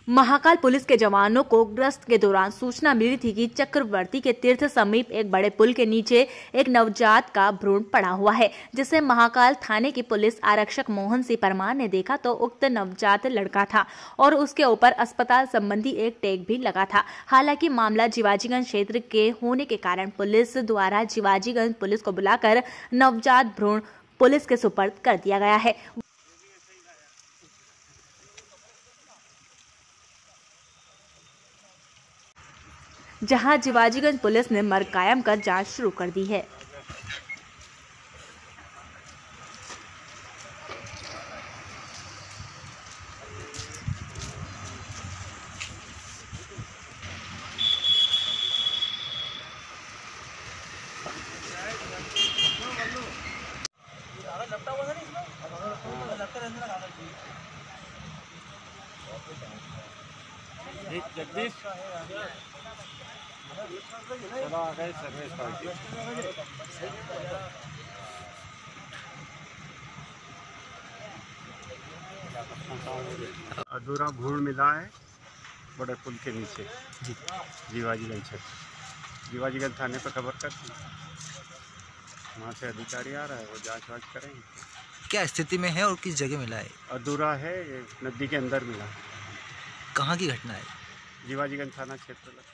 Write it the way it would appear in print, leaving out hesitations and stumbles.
Mahakal police के जवानों को गश्त के दौरान सूचना मिली थी कि चक्रवर्ती के तीर्थ समीप एक बड़े पुल के नीचे एक नवजात का भ्रूण पड़ा हुआ है, जिसे महाकाल थाने की पुलिस आरक्षक मोहन सिंह परमार ने देखा तो उक्त नवजात लड़का था और उसके ऊपर अस्पताल संबंधी एक टैग भी लगा था। हालांकि मामला जीवाजीगंज क्षेत्र के होने के कारण पुलिस द्वारा जीवाजीगंज पुलिस को बुलाकर नवजात भ्रूण पुलिस के सुपर्द कर दिया गया है। जहां जीवाजीगंज पुलिस ने मर्ग कायम कर जांच शुरू कर दी है। जगदीश चलो आ गए सर्विस पार्टी। अधूरा भ्रूण मिला है बड़े पुल के नीचे जीवाजीगंज क्षेत्र। जीवाजीगंज थाने पर खबर कर दी, वहाँ से अधिकारी आ रहा है, वो जांच वाच करेंगे। क्या स्थिति में है और किस जगह मिला है? अधूरा है, ये नदी के अंदर मिला। कहाँ की घटना है? जीवाजीगंज थाना क्षेत्र।